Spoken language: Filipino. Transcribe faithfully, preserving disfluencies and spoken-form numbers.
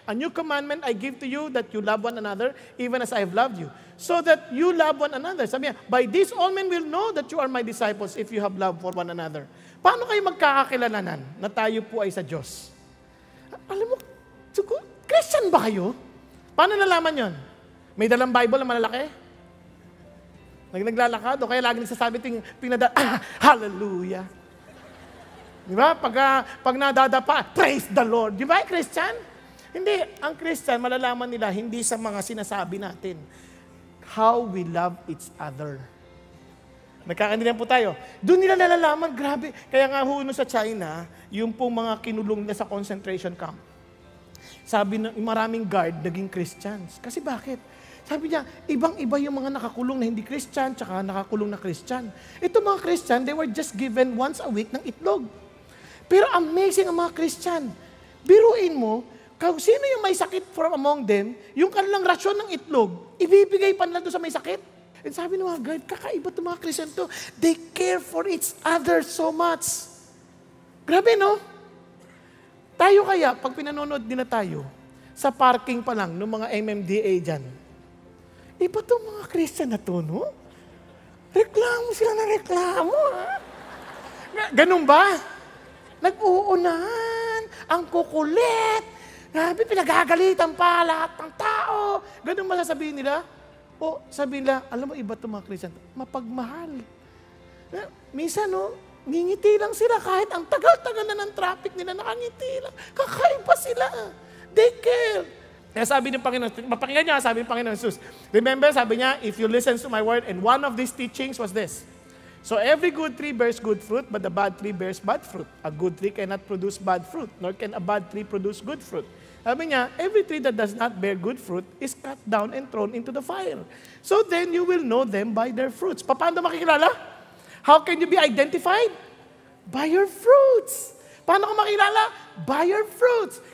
A new commandment I give to you, that you love one another, even as I have loved you. So that you love one another. Sabi niya, by this all men will know that you are my disciples if you have love for one another. Paano kayo magkakakilalanan na tayo po ay sa Diyos? Alam mo, Christian ba kayo? Paano nalaman yon? May dalang Bible na malalaki? Nag naglalakad o kaya lagi nagsasabi ting pinada, ah, hallelujah. Di ba? Pag, uh, pag nadadapa, praise the Lord. Di ba, Christian? Hindi. Ang Christian, malalaman nila hindi sa mga sinasabi natin. How we love each other. Nagkakaintindihan po tayo. Doon nila nalalaman, grabe. Kaya nga ho, sa China, yung pong mga kinulong na sa concentration camp. Sabi na maraming guard naging Christians. Kasi bakit? Sabi niya, ibang-iba yung mga nakakulong na hindi Christian, tsaka nakakulong na Christian. Ito mga Christian, they were just given once a week ng itlog. Pero amazing ang mga Christian. Biruin mo, kung sino yung may sakit from among them, yung kanilang rasyon ng itlog, ibibigay pa nila doon sa may sakit. And sabi ng mga guard, kakaiba itong mga Christian to. They care for each other so much. Grabe, no? Tayo kaya, pag pinanonood din na tayo, sa parking pa lang ng mga M M D A dyan, iba itong mga Christian na to, no? Reklamo sila na reklamo, ha? Ganun ba? Nag-uunahan, ang kukulit, grabe, pinagagalitan pa lahat ng tao. Ganun ba sasabihin nila? O sabihin nila, alam mo, iba itong mga Christian, mapagmahal. Minsan, no, ngingiti lang sila kahit ang tagal-tagal na ng traffic nila, nakangiti lang. Kakaiba sila. They care. Kaya sabi ng Panginoon, mapakinggan niya, sabi ng Panginoon Jesus. Remember, sabi niya, if you listen to my word, and one of these teachings was this. So every good tree bears good fruit, but the bad tree bears bad fruit. A good tree cannot produce bad fruit, nor can a bad tree produce good fruit. Sabi niya, every tree that does not bear good fruit is cut down and thrown into the fire. So then you will know them by their fruits. Paano makikilala? How can you be identified? By your fruits. Paano ko makilala? By your fruits.